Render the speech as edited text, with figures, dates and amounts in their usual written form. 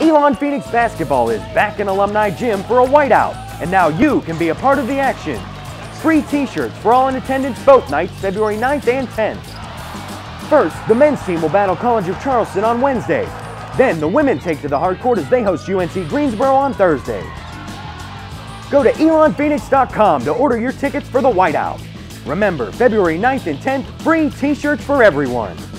Elon Phoenix Basketball is back in Alumni Gym for a whiteout, and now you can be a part of the action. Free t-shirts for all in attendance both nights, February 9th and 10th. First, the men's team will battle College of Charleston on Wednesday. Then the women take to the hard court as they host UNC Greensboro on Thursday. Go to elonphoenix.com to order your tickets for the whiteout. Remember, February 9th and 10th, free t-shirts for everyone.